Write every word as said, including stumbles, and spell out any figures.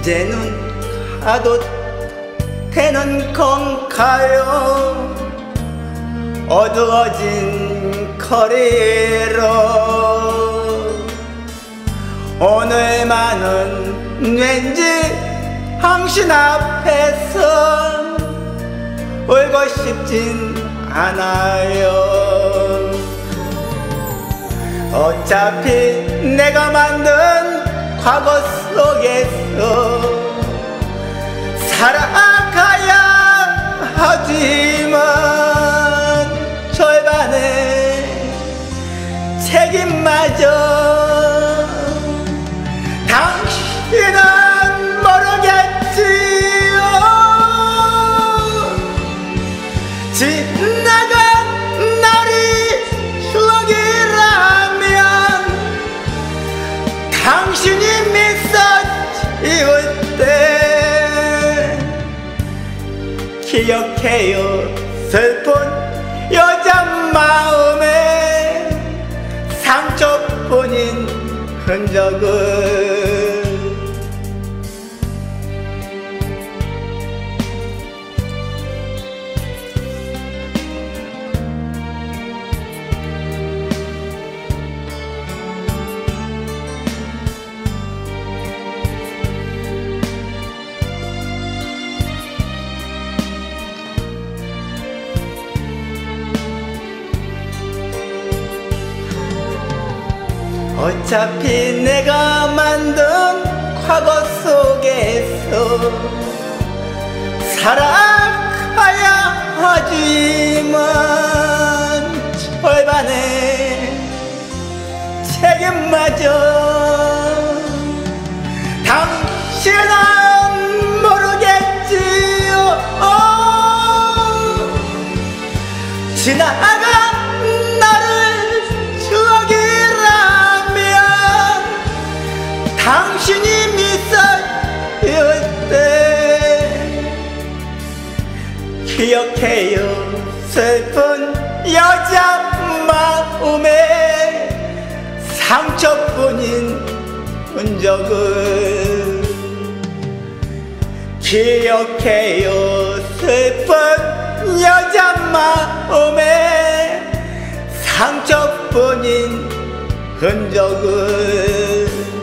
이제는 가도 되는 건가요? 어두워진 거리로 오늘만은 왠지 당신 앞에서 울고 싶진 않아요. 어차피 내가 만든 과거 속에서 살아가야 하지만 절반의 책임마저 당신은 모르겠지요. 지나간 날이 추억이라면 당신이 미소 지을 때 기억해요. 슬픈 여자 마음에 상처뿐인 흔적을. 어차피 내가 만든 과거 속에서 살아가야 하지만 절반의 책임마저 당신은 모르겠지요. 지나간 나를 당신이 미소 지을 때 기억해요. 슬픈 여자 마음에 상처뿐인 흔적을. 기억해요. 슬픈 여자 마음에 상처뿐인 흔적을.